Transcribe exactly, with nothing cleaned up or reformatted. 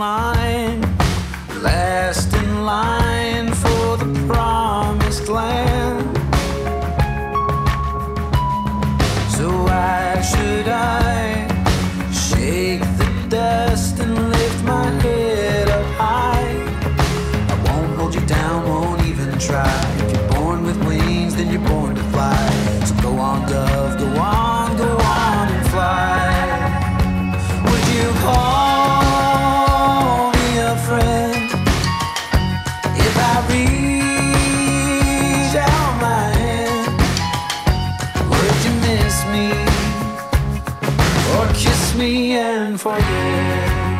line, last in line for the promised land. So why should I shake the dust and lift my head up high? I won't hold you down, won't even try. If you're born with wings, then you're born to fly. So go on, dove, go on, go on and fly. Would you call me a friend if I reach out my hand? Would you miss me or kiss me and forget?